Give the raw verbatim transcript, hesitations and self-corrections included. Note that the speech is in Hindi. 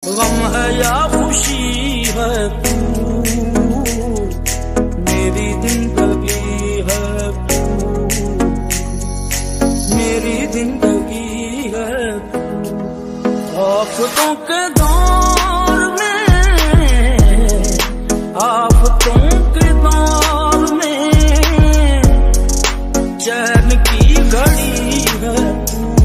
गम है या खुशी है तू, मेरी जिंदगी है तू, मेरी जिंदगी है तू। आफतों के दौर में, आफतों के दौर में चैन की घड़ी है तू।